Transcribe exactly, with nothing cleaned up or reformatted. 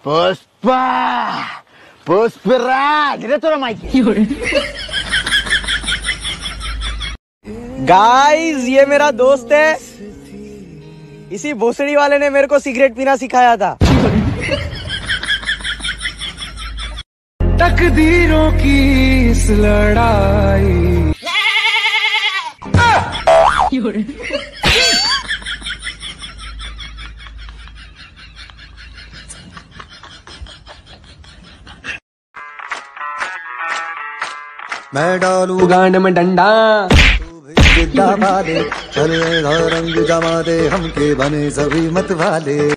पुष्पा पुष्पराज रे तोरा mic. Guys ये मेरा दोस्त है, इसी भोसड़ी वाले ने मेरे को सिगरेट पीना सिखाया था। तकदीरों की इस लड़ाई। मैं डालू गांड में डंडा, दे चले रंग जमा दे हमके बने सभी मत वाले।